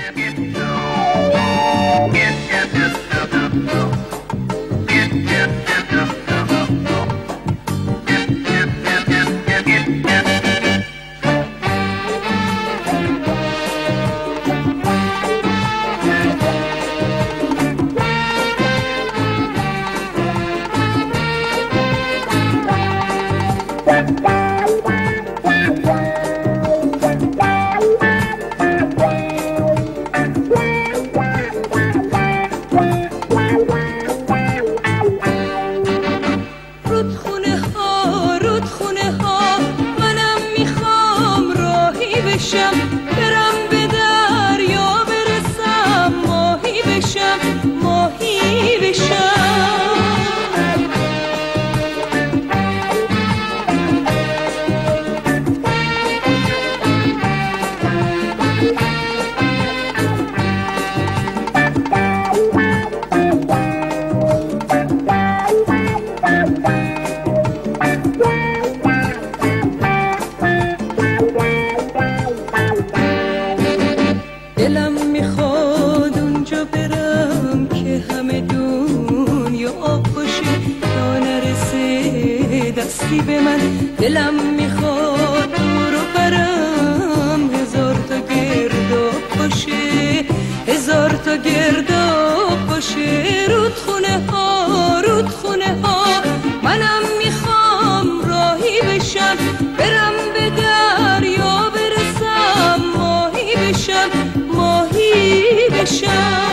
دلم میخواد اونجا برم که همه دنیا آب باشه تا نرسه دستی به من. دلم میخواد دورو برم هزار تا گرداب باشه، هزار تا گرداب باشه. رودخونه ها رودخونه ها منم میخوام راهی بشم، برم به دریا برسم ماهی بشم، ماهی بشم.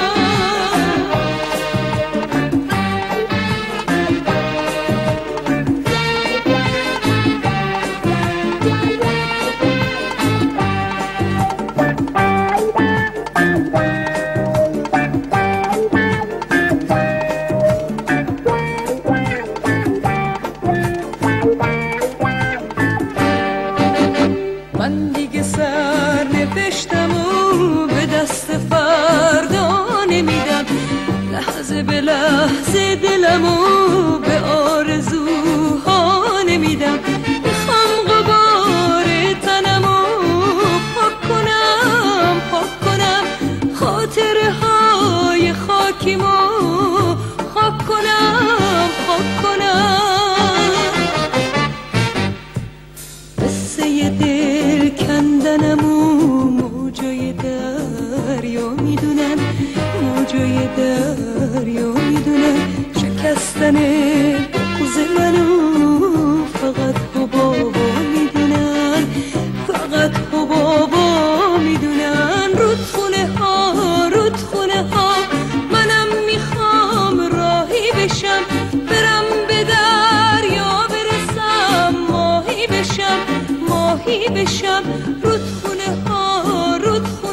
من دیگه سر نوشتم و به دست فردا نمیدم، لحظه به لحظه دلمو به آرزوها نمیدم. میخوام غبار تنمو پاک کنم، پاک کنم خاطره های خاکیمو خاک کنم، خاک کنم. قصه دل کندنمو موجای دریا میدونن، موجای دریا میدونن. شکستن بغض منو فقط حبابا میدونن، فقط حبابا میدونن. رودخونه ها رودخونه ها منم میخوام راهی بشم، برم به دریا برسم ماهی بشم، ماهی بشم. رودخونه ها رودخونه